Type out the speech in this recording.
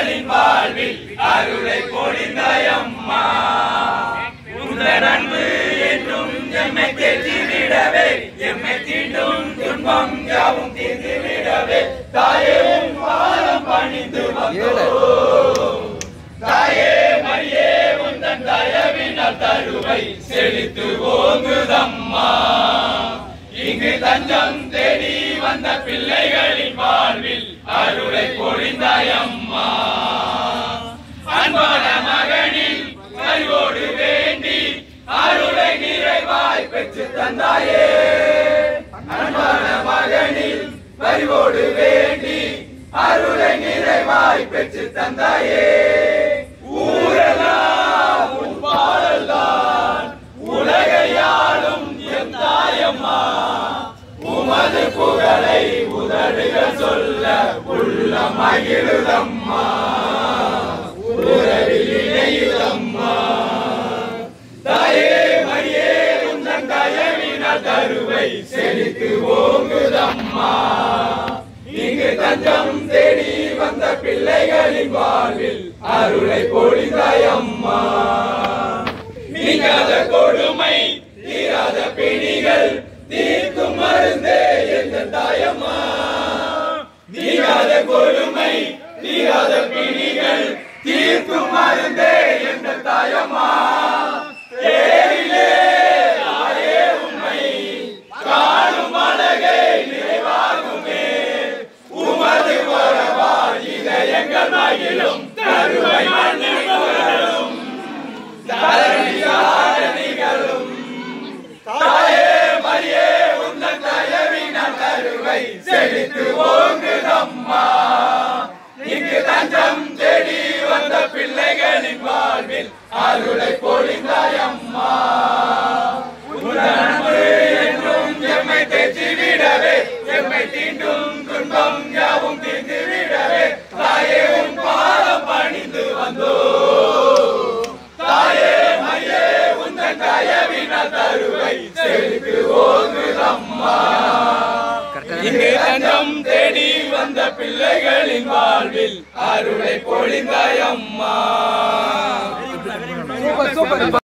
பிள்ளைகளின் வாழ்வில் அருளை பொழிந்தாயம்மா. உந்தன் அன்பு என்றும் எம்மை தேற்றிவிடவே, எம்மை தீண்டும் துன்பம் யாவும் தீர்ந்துவிடவே தாயே உன் பாதம் பணிந்து வந்தோம். தாயே மரியே உந்தன் தயவினால் தருவை செழித்து ஓங்குதம்மா. இங்கு தஞ்சம் தேடி வந்த பிள்ளைகளின் வாழ்வில் அருளை பொழிந்தாயம்மா. அன்பான மகனின் அறிவோடு வேண்டி அருளை நிறைவாய் பெற்று தந்தாயே. அன்பான மகனின் அறிவோடு வேண்டி அருளை நிறைவாய் பெற்று தந்தாயே. ஊரெல்லாம் உன் பாடல்தான் உலகையாளும் என் தாயம்மா. உமது புகழை உதடுகள் சொல்ல உள்ள மகிழுதம்மா. உறவில் இணையுதம்மா. தாயே மரியே உந்தன் தயவினால் தருவை செழித்து ஓங்குதம்மா. இங்கு தஞ்சம் தேடி வந்த பிள்ளைகளின் வாழ்வில் அருளை பொழிந்தாயம்மா. நீங்காத கொடுமை தீராத பிணிகள் தீர்க்கும் மருந்தே எங்கள் தாயம்மா. நீங்காத கொடுமை தீராத பிணிகள் தீர்க்கும் மருந்தே எங்கள் தாயம்மா. தாயே உம்மை காணும் அழகை நிறைவாகுமே. உமது வரவால் இதயங்கள் மகிழும் கருவை மண்ணிலும் நிகழும். தாயே மரியே உந்தன் தயவினால் தருவை செழித்து ஓங்குதம்மா. இங்கு தஞ்சம் தேடி வந்த பிள்ளைகளின் வாழ்வில் அருளை பொழிந்தாயம்மா. உந்தன் அன்பு என்றும் எம்மை தேற்றிவிடவே, எம்மை தீண்டும் துன்பம் யாவும் தீர்ந்துவிடவே தாயே உன் பாதம் பணிந்து வந்தோம். தாயே மரியே உந்தன் தயவினால் தருவை செழித்து ஓங்குதம்மா. இங்கு தஞ்சம் தேடி வந்த பிள்ளைகளின் வாழ்வில் அருளை பொழிந்தாயம்மா.